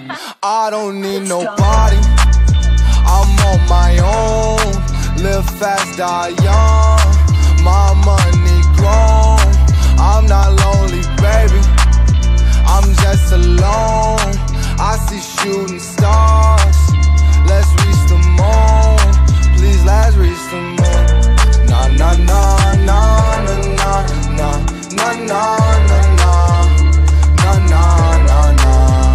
I don't need nobody, I'm on my own. Live fast, die young, my money grown. I'm not lonely, baby, I'm just alone. I see shooting stars, let's reach the moon. Please, let's reach the moon. Nah, nah, nah, nah, nah, nah, nah, nah, nah, nah, nah, nah, nah, nah, nah.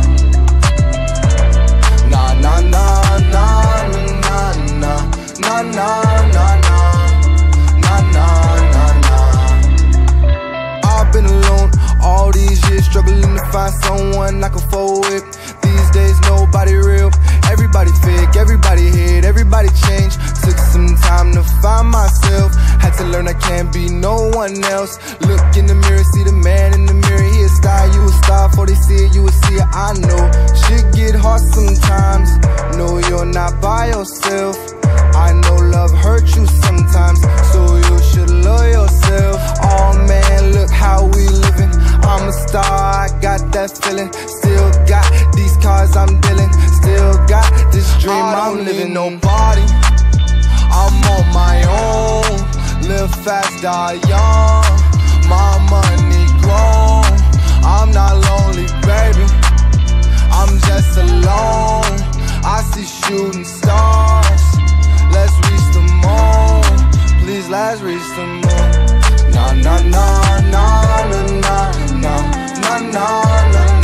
Nah, nah, nah, nah, nah, nah, nah, nah, nah, nah, nah, nah. I've been alone all these years, struggling to find someone I can fall with. These days nobody real, everybody fake, everybody hate, everybody change. Took some time to find myself, had to learn I can't be no one else. Look in the mirror, see the man in the mirror. He a star, you a star, before they see it, you will see it. I know, shit get hard sometimes, no you're not by yourself. I know love hurts you sometimes, so you should love yourself. Oh man, look how we living, I'm a star, I got that feeling. Still got these cars I'm dealing, still got this dream I'm living. Nobody, I'm on my own. Live fast, die young, my money grown. I'm not lonely, baby, I'm just alone. I see shooting stars, let's reach the moon. Please, let's reach the moon. Nah, nah, nah, nah, nah, nah, nah, nah, nah, nah.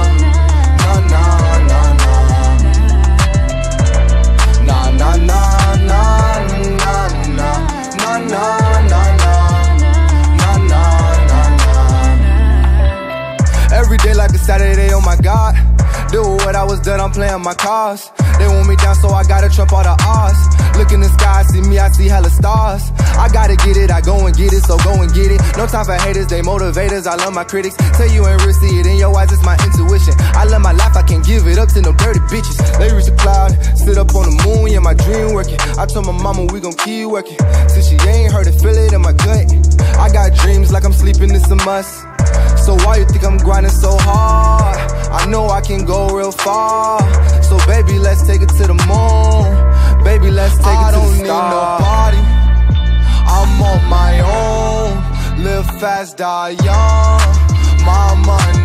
Every day like a Saturday, oh my God. Do what I was done, I'm playing my cards. They want me down, so I gotta trump all the odds. Look in the sky, see me, I see hella stars. I gotta get it, I go and get it, so go and get it. No time for haters, they motivators, I love my critics. Tell you ain't real, see it in your eyes, it's my intuition. I love my life, I can't give it up to no dirty bitches. They reach the cloud, sit up on the moon, yeah, my dream working. I told my mama we gon' keep working, since she ain't heard it, feel it in my gut. I got dreams like I'm sleeping, it's a must. So why you think I'm grinding so hard? I know I can go real far. So baby, let's take it to the moon. Baby, let's take it to the stars. I don't need nobody, I'm on my own. Live fast, die young, my money